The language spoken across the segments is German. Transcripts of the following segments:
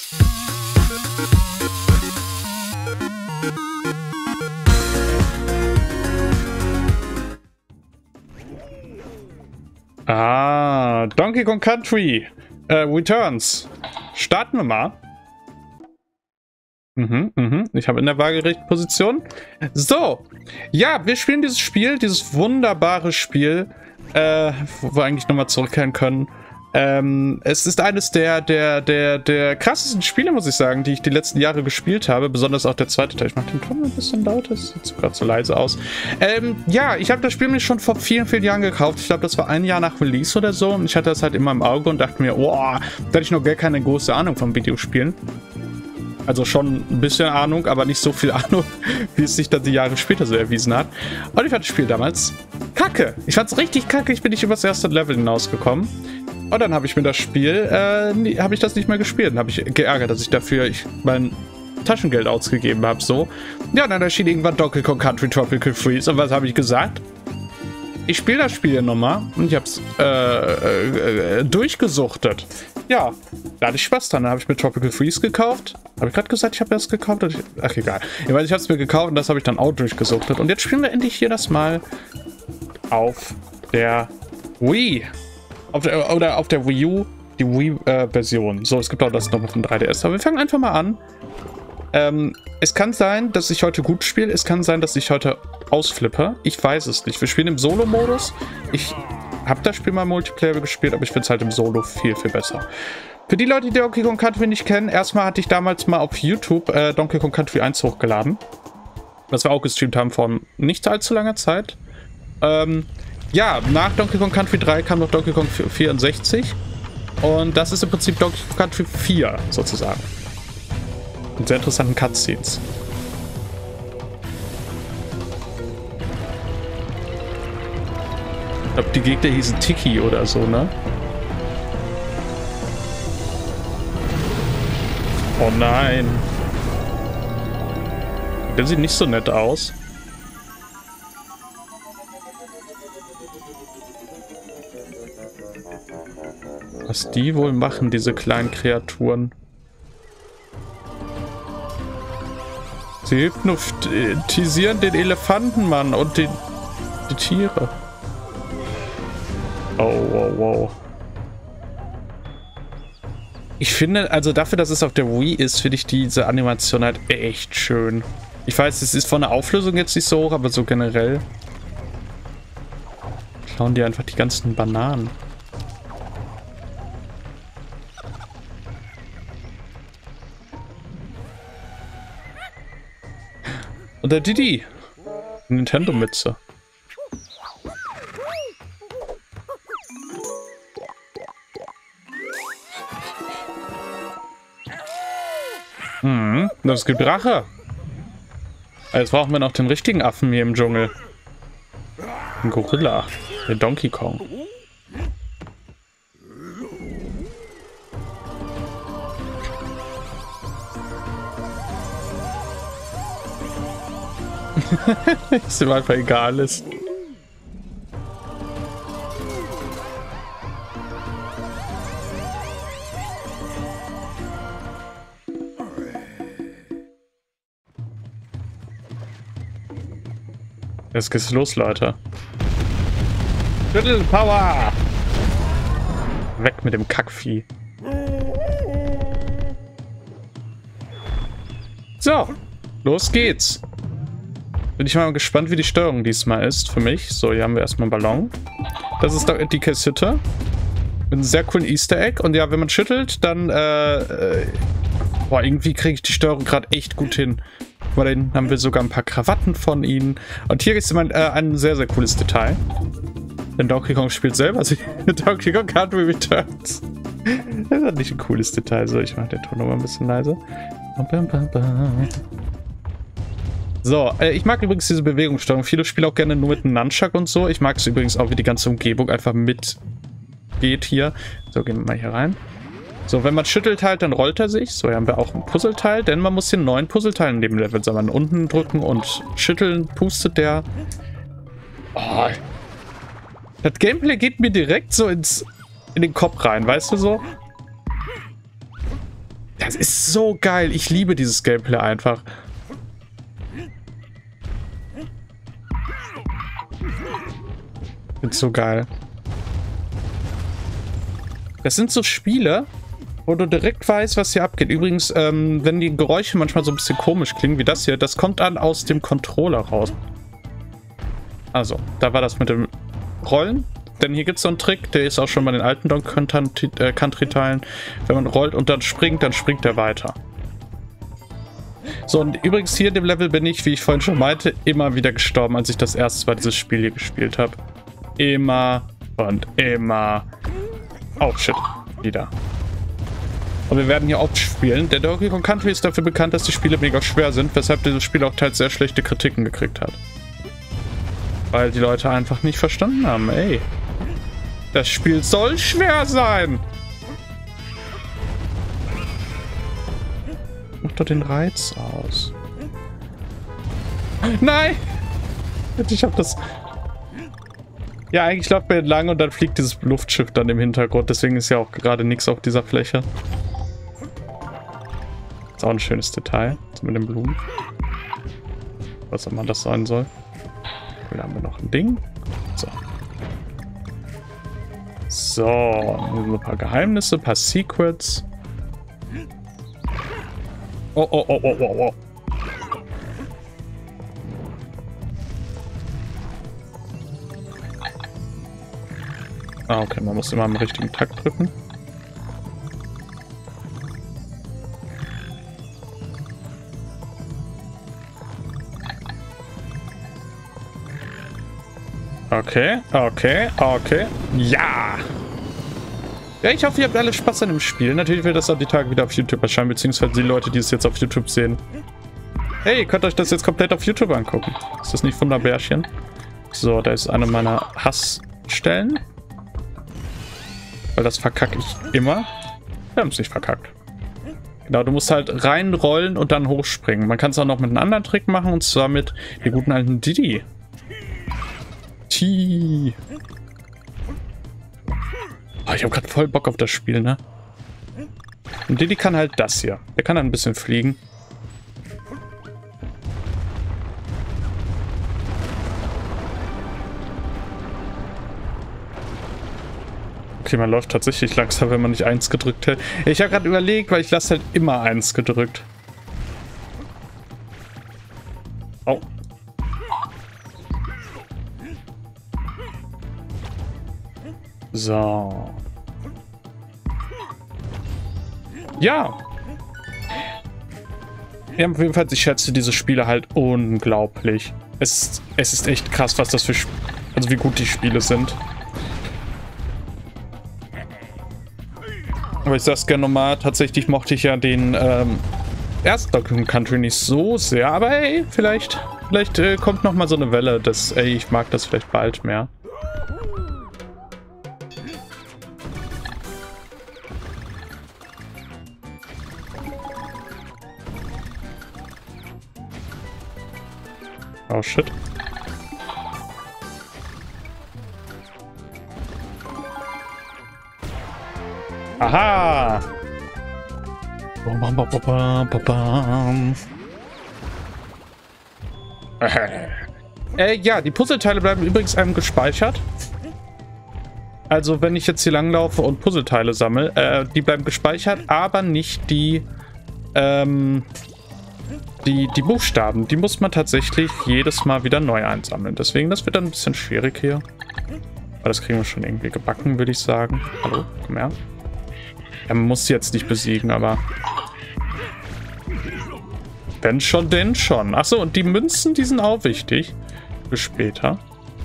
Ah, Donkey Kong Country Returns. Starten wir mal. Ich habe in der waagerechten Position. So, ja, wir spielen dieses Spiel, dieses wunderbare Spiel, wo wir eigentlich nochmal zurückkehren können. Es ist eines der krassesten Spiele, muss ich sagen, die ich die letzten Jahre gespielt habe. Besonders auch der zweite Teil. Ich mache den Ton ein bisschen lauter, das sieht gerade so leise aus. Ja, ich habe das Spiel mir schon vor vielen, vielen Jahren gekauft. Ich glaube, das war ein Jahr nach Release oder so. Und ich hatte das halt immer im Auge und dachte mir, oh, da hatte ich noch gar keine große Ahnung vom Videospielen. Also schon ein bisschen Ahnung, aber nicht so viel Ahnung, wie es sich dann die Jahre später so erwiesen hat. Und ich fand das Spiel damals kacke. Ich fand es richtig kacke. Ich bin nicht über das erste Level hinausgekommen. Und dann habe ich mir das Spiel, habe ich das nicht mehr gespielt. Dann habe ich geärgert, dass ich dafür mein Taschengeld ausgegeben habe. So. Ja, dann erschien irgendwann Donkey Kong Country Tropical Freeze. Und was habe ich gesagt? Ich spiele das Spiel nochmal und ich habe es durchgesuchtet. Ja, da hatte ich Spaß dran. Dann habe ich mir Tropical Freeze gekauft. Habe ich gerade gesagt, ich habe das gekauft? Ach, egal. Ich weiß, ich habe es mir gekauft und das habe ich dann auch durchgesuchtet. Und jetzt spielen wir endlich hier das mal auf der Wii. Oder auf der Wii U, die Wii-Version. So, es gibt auch das nochmal von 3DS. Aber wir fangen einfach mal an. Es kann sein, dass ich heute gut spiele. Es kann sein, dass ich heute ausflippe. Ich weiß es nicht. Wir spielen im Solo-Modus. Ich habe das Spiel mal Multiplayer gespielt, aber ich finde es halt im Solo viel, viel besser. Für die Leute, die Donkey Kong Country nicht kennen, erstmal hatte ich damals mal auf YouTube Donkey Kong Country 1 hochgeladen. Was wir auch gestreamt haben vor nicht allzu langer Zeit. Ja, nach Donkey Kong Country 3 kam noch Donkey Kong 64. Und das ist im Prinzip Donkey Kong Country 4, sozusagen. Mit sehr interessanten Cutscenes. Ich glaube, die Gegner hießen Tiki oder so, ne? Oh nein. Der sieht nicht so nett aus. Was die wohl machen, diese kleinen Kreaturen. Sie hypnotisieren den Elefantenmann und die Tiere. Oh, wow, wow. Ich finde, also dafür, dass es auf der Wii ist, finde ich diese Animation halt echt schön. Ich weiß, es ist von der Auflösung jetzt nicht so hoch, aber so generell klauen die einfach die ganzen Bananen. Und der Didi. Nintendo-Mütze. Das gibt Rache. Jetzt brauchen wir noch den richtigen Affen hier im Dschungel. Ein Gorilla. Der Donkey Kong. Ist ihm einfach egal ist. Jetzt geht's los, Leute. Schüttel Power! Weg mit dem Kackvieh. So, los geht's. Bin ich mal gespannt, wie die Steuerung diesmal ist für mich. So, hier haben wir erstmal einen Ballon. Das ist die Kassette. Mit einem sehr coolen Easter Egg. Und ja, wenn man schüttelt, dann boah, irgendwie kriege ich die Steuerung gerade echt gut hin. Weil dann haben wir sogar ein paar Krawatten von ihnen. Und hier ist immer ein sehr, sehr cooles Detail. Denn Donkey Kong spielt selber Donkey Kong Country Returns. Das ist nicht ein cooles Detail. So, ich mache den Ton nochmal ein bisschen leiser. So, ich mag übrigens diese Bewegungssteuerung. Viele spielen auch gerne nur mit einem Nunchuck und so. Ich mag es übrigens auch, wie die ganze Umgebung einfach mitgeht hier. So, gehen wir mal hier rein. So, wenn man schüttelt halt, dann rollt er sich. So, hier haben wir auch ein Puzzleteil, denn man muss hier 9 Puzzleteile in dem Level sammeln. Unten drücken und schütteln, pustet der. Oh. Das Gameplay geht mir direkt so in den Kopf rein, weißt du so? Das ist so geil. Ich liebe dieses Gameplay einfach. Ich find's so geil. Das sind so Spiele, wo du direkt weißt, was hier abgeht. Übrigens, wenn die Geräusche manchmal so ein bisschen komisch klingen, wie das hier, das kommt dann aus dem Controller raus. Also, da war das mit dem Rollen. Denn hier gibt es so einen Trick, der ist auch schon bei den alten Donkey Country-Teilen. Wenn man rollt und dann springt er weiter. So, und übrigens hier in dem Level bin ich, wie ich vorhin schon meinte, immer wieder gestorben, als ich das erste Mal dieses Spiel hier gespielt habe. Immer und immer. Oh, shit. Wieder. Und wir werden hier oft spielen. Der Donkey Kong Country ist dafür bekannt, dass die Spiele mega schwer sind, weshalb dieses Spiel auch teils sehr schlechte Kritiken gekriegt hat. Weil die Leute einfach nicht verstanden haben, ey. Das Spiel soll schwer sein. Mach doch den Reiz aus. Nein! Ich hab das... Ja, eigentlich läuft man entlang und dann fliegt dieses Luftschiff dann im Hintergrund. Deswegen ist ja auch gerade nichts auf dieser Fläche. Ist auch ein schönes Detail. So mit den Blumen. Was auch immer das sein soll. Hier haben wir noch ein Ding. So. So, ein paar Geheimnisse, ein paar Secrets. Oh, oh, oh, oh, oh, oh. Ah, okay, man muss immer im richtigen Takt drücken. Okay, okay, okay. Ja! Ja, ich hoffe, ihr habt alle Spaß an dem Spiel. Natürlich wird das auch die Tage wieder auf YouTube erscheinen, beziehungsweise die Leute, die es jetzt auf YouTube sehen. Hey, ihr könnt euch das jetzt komplett auf YouTube angucken. Ist das nicht Wunderbärchen? So, da ist eine meiner Hassstellen. Weil das verkacke ich immer. Wir haben es nicht verkackt. Genau, du musst halt reinrollen und dann hochspringen. Man kann es auch noch mit einem anderen Trick machen, und zwar mit dem guten alten Diddy. Oh, ich habe gerade voll Bock auf das Spiel, ne? Und Diddy kann halt das hier. Der kann dann ein bisschen fliegen. Okay, man läuft tatsächlich langsam, wenn man nicht 1 gedrückt hält. Ich habe gerade überlegt, weil ich lasse halt immer 1 gedrückt. Oh. So. Ja. Ja, jedenfalls, ich schätze diese Spiele halt unglaublich. Es ist echt krass, was das für also wie gut die Spiele sind. Aber ich sag's gerne nochmal, tatsächlich mochte ich ja den ersten Donkey Kong Country nicht so sehr, aber hey, vielleicht kommt nochmal so eine Welle, dass, ey, ich mag das vielleicht bald mehr. Oh shit. Aha! Ja, die Puzzleteile bleiben übrigens einem gespeichert. Also wenn ich jetzt hier langlaufe und Puzzleteile sammle, die bleiben gespeichert, aber nicht die Buchstaben. Die muss man tatsächlich jedes Mal wieder neu einsammeln. Deswegen, das wird dann ein bisschen schwierig hier. Aber das kriegen wir schon irgendwie gebacken, würde ich sagen. Hallo, komm her. Ja, man muss sie jetzt nicht besiegen, aber... Wenn schon, denn schon. Achso, und die Münzen, die sind auch wichtig. Für später.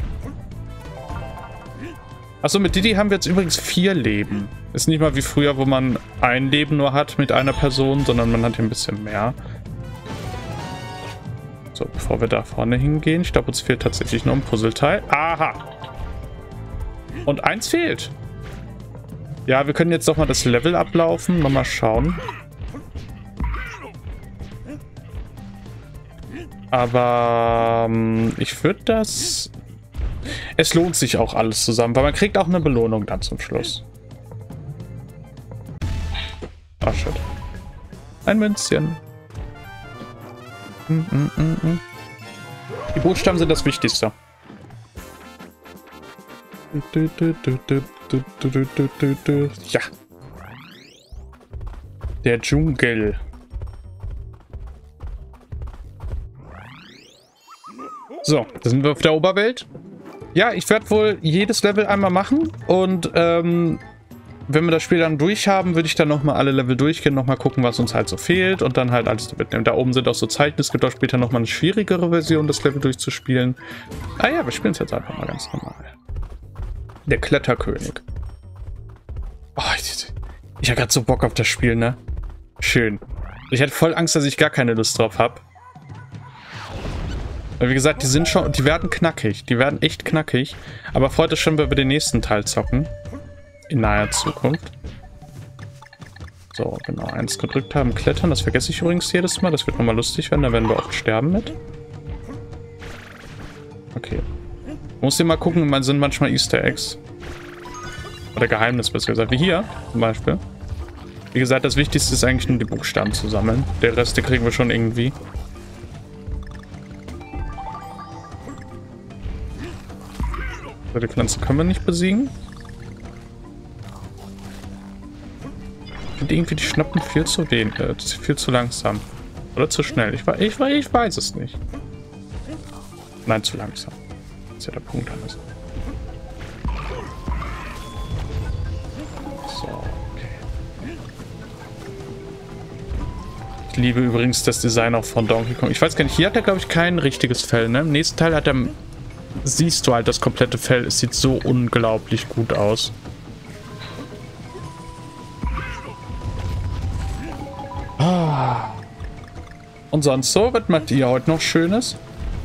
Achso, mit Diddy haben wir jetzt übrigens 4 Leben. Ist nicht mal wie früher, wo man ein Leben nur hat mit einer Person, sondern man hat hier ein bisschen mehr. So, bevor wir da vorne hingehen. Ich glaube, uns fehlt tatsächlich noch ein Puzzleteil. Aha! Und 1 fehlt. Ja, wir können jetzt doch mal das Level ablaufen. Mal schauen. Aber ich würde das... Es lohnt sich auch alles zusammen, weil man kriegt auch eine Belohnung dann zum Schluss. Ah, shit. Ein Münzchen. Die Buchstaben sind das Wichtigste. Ja. Der Dschungel. So, da sind wir auf der Oberwelt. Ja, ich werde wohl jedes Level einmal machen und wenn wir das Spiel dann durch haben, würde ich dann nochmal alle Level durchgehen, nochmal gucken, was uns halt so fehlt und dann halt alles mitnehmen. Da oben sind auch so Zeichen, es gibt auch später nochmal eine schwierigere Version, das Level durchzuspielen. Ah ja, wir spielen es jetzt einfach mal ganz normal. Der Kletterkönig. Oh, ich habe gerade so Bock auf das Spiel, ne? Schön. Ich hatte voll Angst, dass ich gar keine Lust drauf habe. Weil wie gesagt, die werden knackig. Die werden echt knackig. Aber freut euch schon, wenn wir den nächsten Teil zocken. In naher Zukunft. So, genau. 1 gedrückt haben, klettern. Das vergesse ich übrigens jedes Mal. Das wird nochmal lustig werden. Da werden wir oft sterben mit. Okay. Muss ihr mal gucken, man sind manchmal Easter Eggs. Oder Geheimnis, besser gesagt. Wie hier zum Beispiel. Wie gesagt, das Wichtigste ist eigentlich nur die Buchstaben zu sammeln. Der Rest, den kriegen wir schon irgendwie. So, die Pflanze können wir nicht besiegen. Ich finde irgendwie die Schnappen viel zu viel zu langsam. Oder zu schnell. Ich weiß es nicht. Nein, zu langsam. Das ist ja der Punkt alles. So, okay. Ich liebe übrigens das Design auch von Donkey Kong. Ich weiß gar nicht, hier hat er, glaube ich, kein richtiges Fell, ne? Im nächsten Teil hat er... Siehst du halt das komplette Fell. Es sieht so unglaublich gut aus. Ah. Und sonst so? Was macht ihr heute noch Schönes?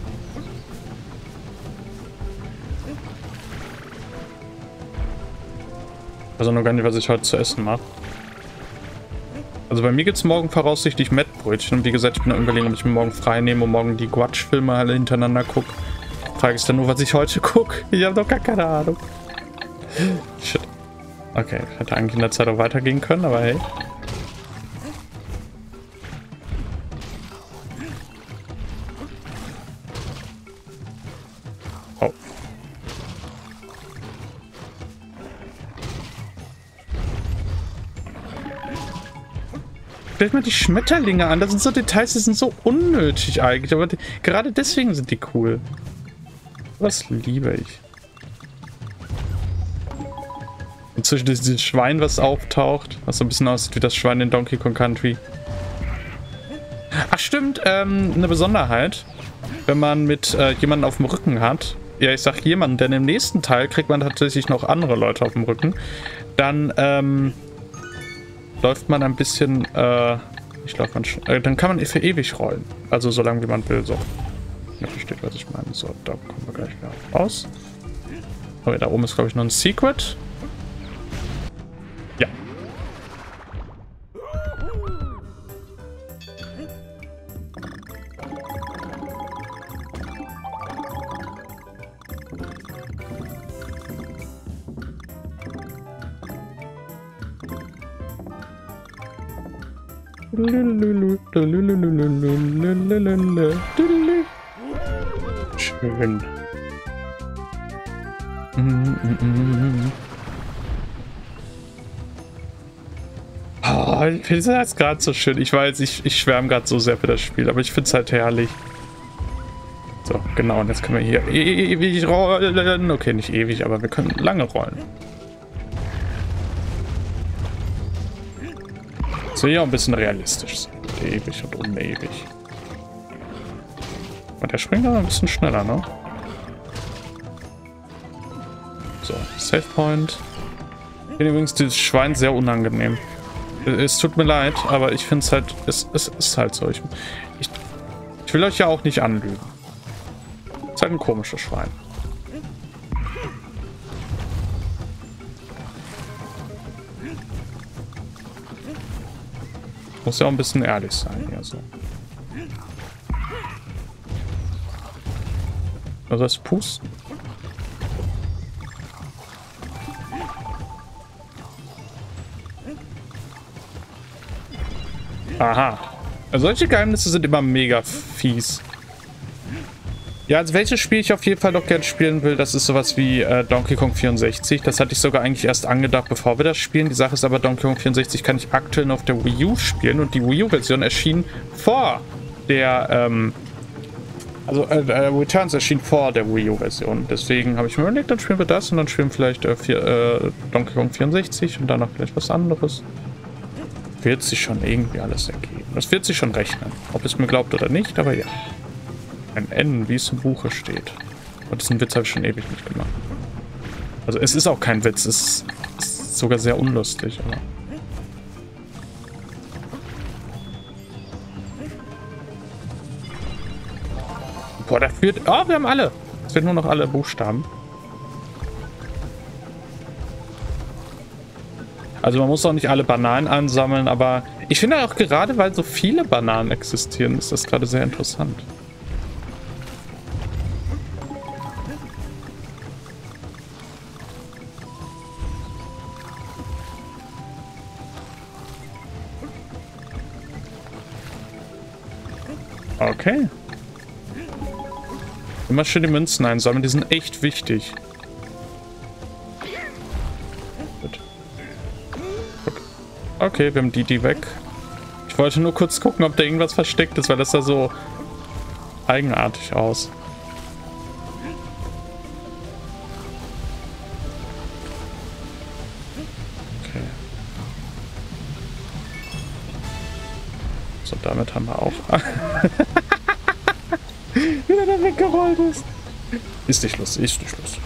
Also noch gar nicht, was ich heute zu essen mache. Also bei mir gibt es morgen voraussichtlich Mettbrötchen. Und wie gesagt, ich bin am Überlegen, ob ich mir morgen frei nehme und morgen die Quatsch-Filme alle hintereinander gucke. Frage ist dann nur, was ich heute gucke. Ich habe doch gar keine Ahnung. Shit. Okay, ich hätte eigentlich in der Zeit auch weitergehen können, aber hey. Oh. Stellt mal die Schmetterlinge an. Das sind so Details, die sind so unnötig eigentlich. Aber gerade deswegen sind die cool. Was liebe ich. Inzwischen dieses Schwein, was auftaucht, was so ein bisschen aussieht wie das Schwein in Donkey Kong Country. Ach stimmt, eine Besonderheit, wenn man mit jemanden auf dem Rücken hat. Ja, ich sag jemanden, denn im nächsten Teil kriegt man tatsächlich noch andere Leute auf dem Rücken. Dann läuft man ein bisschen, dann kann man für ewig rollen. Also so lange wie man will, so. Ja, versteht, was ich meine. So, da kommen wir gleich wieder raus. Oh, da oben ist, glaube ich, noch ein Secret. Ja. Schön. Oh, ich finde das gerade so schön. Ich weiß, ich schwärme gerade so sehr für das Spiel, aber ich finde es halt herrlich. So, genau, und jetzt können wir hier ewig rollen. Okay, nicht ewig, aber wir können lange rollen. So, hier auch ein bisschen realistisch sein. Ewig und unewig. Und der springt aber ein bisschen schneller, ne? So, Save Point. Ich finde übrigens dieses Schwein sehr unangenehm. Es tut mir leid, aber ich finde es halt, es ist halt so. Ich will euch ja auch nicht anlügen. Es ist halt ein komisches Schwein. Muss ja auch ein bisschen ehrlich sein hier so. Also das Pusten. Aha. Also solche Geheimnisse sind immer mega fies. Ja, also welches Spiel ich auf jeden Fall noch gern spielen will, das ist sowas wie Donkey Kong 64. Das hatte ich sogar eigentlich erst angedacht, bevor wir das spielen. Die Sache ist aber, Donkey Kong 64 kann ich aktuell noch auf der Wii U spielen und die Wii U-Version erschien vor der, Returns erschien vor der Wii U-Version. Deswegen habe ich mir überlegt, dann spielen wir das und dann spielen wir vielleicht Donkey Kong 64 und danach vielleicht was anderes. Wird sich schon irgendwie alles ergeben. Das wird sich schon rechnen. Ob es mir glaubt oder nicht, aber ja. Ein N, wie es im Buche steht. Und diesen Witz habe ich schon ewig nicht gemacht. Also es ist auch kein Witz, es ist sogar sehr unlustig. Aber boah, da führt... Oh, wir haben alle. Es wird nur noch alle Buchstaben. Also man muss auch nicht alle Bananen ansammeln, aber ich finde auch gerade, weil so viele Bananen existieren, ist das gerade sehr interessant. Okay. Immer schön die Münzen einsammeln, die sind echt wichtig. Gut. Okay, wir haben die weg. Ich wollte nur kurz gucken, ob da irgendwas versteckt ist, weil das sah so eigenartig aus. Okay. So, damit haben wir auch... Wie der da weggerollt ist. Ist nicht lustig, ist nicht lustig.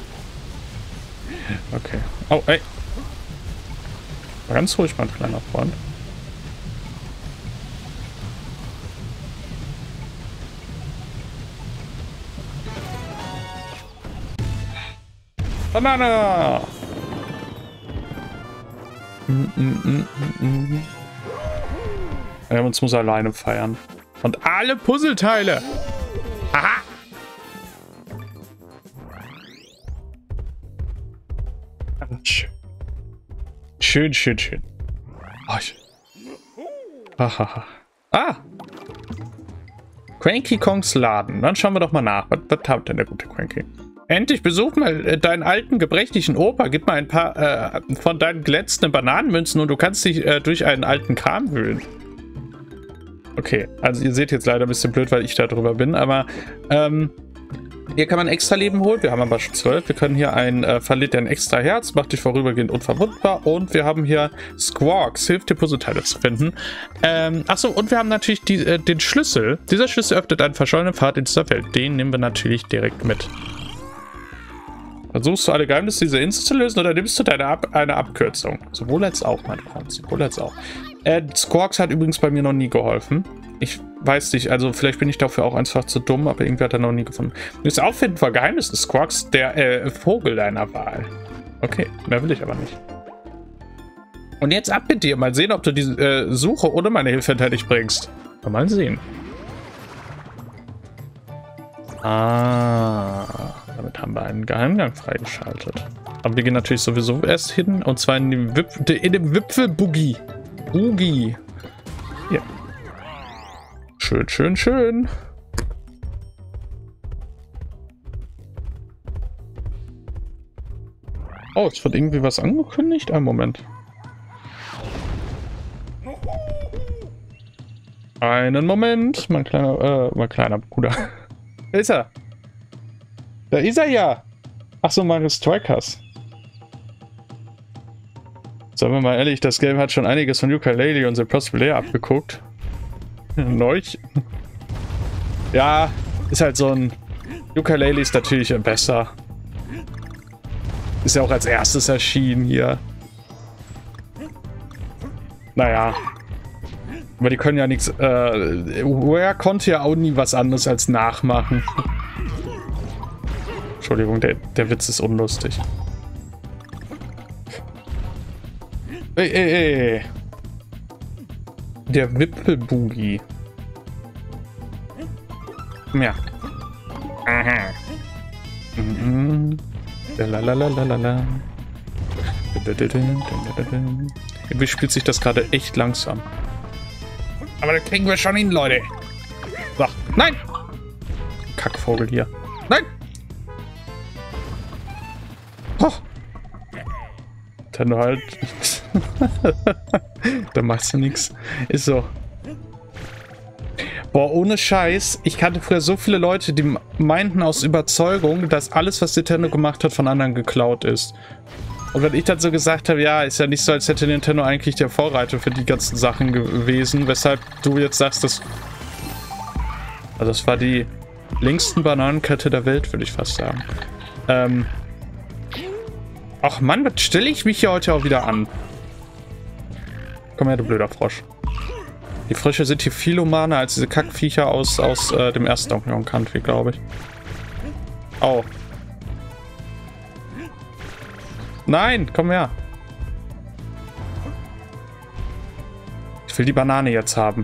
Okay. Oh, ey. War ganz ruhig, mein kleiner Freund. Banane! Ja, uns muss alleine feiern. Und alle Puzzleteile! Aha! Schön. Schön, schön, schön. Oh, ah! Cranky Kongs Laden. Dann schauen wir doch mal nach. Was hat denn der gute Cranky? Endlich, besuch mal deinen alten, gebrechlichen Opa. Gib mal ein paar von deinen glänzenden Bananenmünzen und du kannst dich durch einen alten Kram wühlen. Okay, also ihr seht jetzt leider ein bisschen blöd, weil ich da drüber bin, aber hier kann man extra Leben holen. Wir haben aber schon 12. Wir können hier verliert ein extra Herz, macht dich vorübergehend unverwundbar und wir haben hier Squawks, hilft dir Puzzleteile zu finden. Achso, und wir haben natürlich den Schlüssel. Dieser Schlüssel öffnet einen verschollenen Pfad in dieser Welt. Den nehmen wir natürlich direkt mit. Versuchst du alle Geheimnisse dieser Insel zu lösen oder nimmst du eine Abkürzung? Sowohl als auch, mein Freund. Sowohl als auch. Squawks hat übrigens bei mir noch nie geholfen. Ich weiß nicht, also vielleicht bin ich dafür auch einfach zu dumm, aber irgendwie hat er noch nie gefunden. Das Auffinden von Geheimnissen ist Squawks der Vogel deiner Wahl. Okay, mehr will ich aber nicht. Und jetzt ab mit dir. Mal sehen, ob du die Suche ohne meine Hilfe hinter dich bringst. Mal sehen. Ah, damit haben wir einen Geheimgang freigeschaltet. Aber wir gehen natürlich sowieso erst hin, und zwar in dem Wipfelboogie. Boogie. Ja. Schön, schön, schön. Oh, es wird irgendwie was angekündigt. Einen Moment. Einen Moment, mein kleiner Bruder. Da ist er. Da ist er ja. Ach so, Mario Strikers. Sagen wir mal ehrlich, das Game hat schon einiges von Yooka-Laylee und The Impossible Lair abgeguckt. Neuch. Ja, ist halt so ein... Yooka-Laylee ist natürlich besser. Ist ja auch als erstes erschienen hier. Naja. Aber die können ja nichts... Rare konnte ja auch nie was anderes als nachmachen. Entschuldigung, der Witz ist unlustig. Ey. Der Wipfelboogie. Ja. Aha. Lalalala. Irgendwie spielt sich das gerade echt langsam. Aber das kriegen wir schon hin, Leute. So, nein! Kackvogel hier. Nein! Oh. Dann halt. Da machst du nichts. Ist so. Boah, ohne Scheiß. Ich kannte früher so viele Leute, die meinten aus Überzeugung, dass alles, was Nintendo gemacht hat, von anderen geklaut ist. Und wenn ich dann so gesagt habe, ja, ist ja nicht so, als hätte Nintendo eigentlich der Vorreiter für die ganzen Sachen gewesen, weshalb du jetzt sagst, dass... Also das war die längsten Bananenkette der Welt, würde ich fast sagen. Ach Mann, was stelle ich mich hier heute auch wieder an? Komm her, du blöder Frosch. Die Frösche sind hier viel humaner als diese Kackviecher aus dem ersten Donkey Kong Country, glaube ich. Au. Nein, komm her. Ich will die Banane jetzt haben.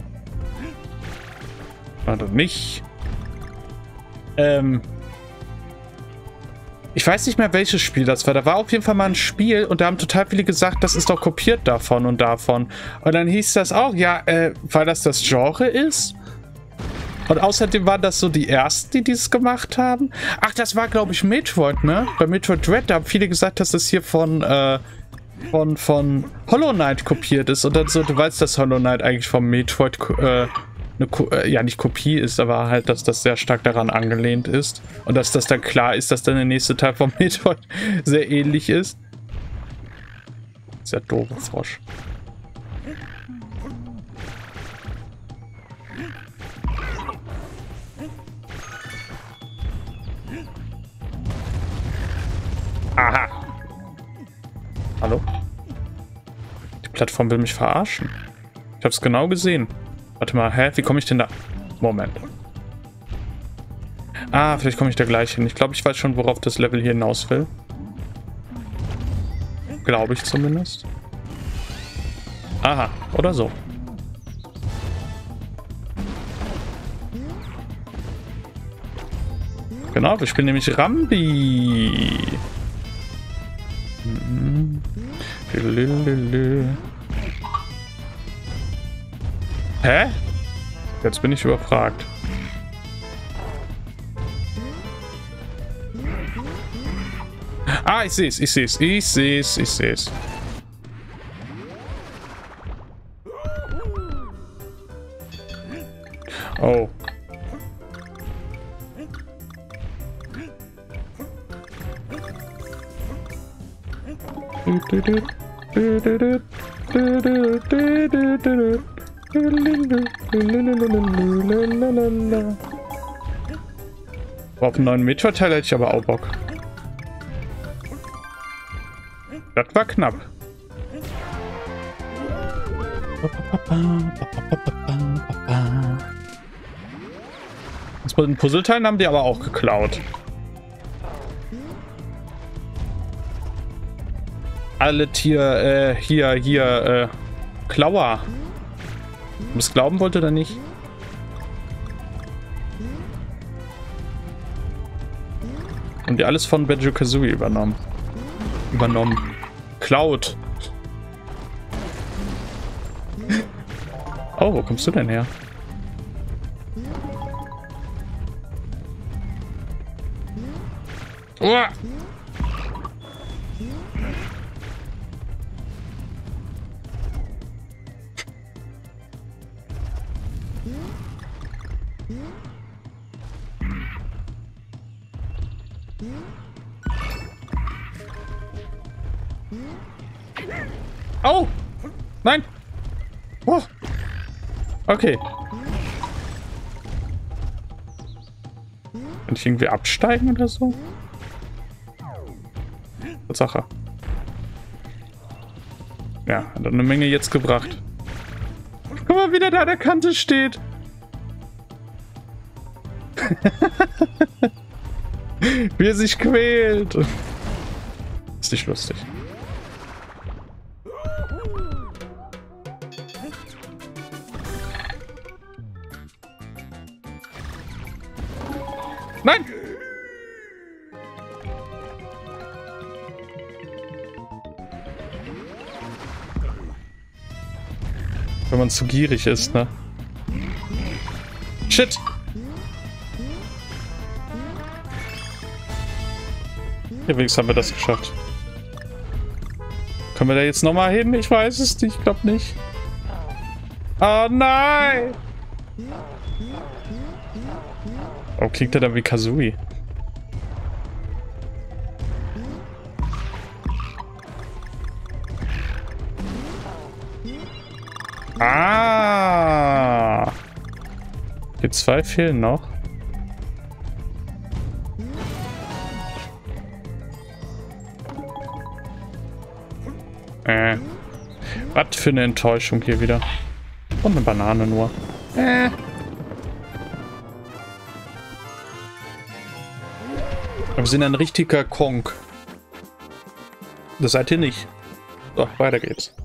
Oder nicht. Ich weiß nicht mehr, welches Spiel das war. Da war auf jeden Fall mal ein Spiel und da haben total viele gesagt, das ist doch kopiert davon und davon. Und dann hieß das auch, ja, weil das Genre ist. Und außerdem waren das so die ersten, die dieses gemacht haben. Ach, das war, glaube ich, Metroid, ne? Bei Metroid Dread, da haben viele gesagt, dass das hier von Hollow Knight kopiert ist. Und dann so, du weißt, dass Hollow Knight eigentlich vom Metroid ja, nicht Kopie ist, aber halt, dass das sehr stark daran angelehnt ist. Und dass das dann klar ist, dass dann der nächste Teil vom Metroid sehr ähnlich ist. Sehr doofe Frosch. Aha. Hallo? Die Plattform will mich verarschen. Ich hab's genau gesehen. Warte mal, hä? Wie komme ich denn da? Moment. Ah, vielleicht komme ich da gleich hin. Ich glaube, ich weiß schon, worauf das Level hier hinaus will. Glaube ich zumindest. Aha, oder so. Genau, wir spielen nämlich Rambi. Hä? Jetzt bin ich überfragt. Ah, ich seh's, ich seh's, ich seh's, ich seh's. Oh. Auf einen neuen Metroid-Teil hätte ich aber auch Bock. Das war knapp. Den Puzzleteilen haben die aber auch geklaut. Alle Tier, hier, Klauer. Ob es glauben wollte oder nicht? Haben die alles von Banjo-Kazooie übernommen. Klaut. Oh, wo kommst du denn her? Uah. Oh! Nein! Oh! Okay. Kann ich irgendwie absteigen oder so? Sache. Ja, hat eine Menge jetzt gebracht. Guck mal, wie der da an der Kante steht. Wie er sich quält. Ist nicht lustig. Nein! Wenn man zu gierig ist, ne? Shit! Übrigens haben wir das geschafft. Können wir da jetzt nochmal hin? Ich weiß es nicht. Ich glaube nicht. Oh nein! Oh, klingt der dann wie Kazooie? Ah! Die 2 fehlen noch. Was für eine Enttäuschung hier wieder. Und eine Banane nur. Aber wir sind ein richtiger Kong. Das seid ihr nicht. So, weiter geht's.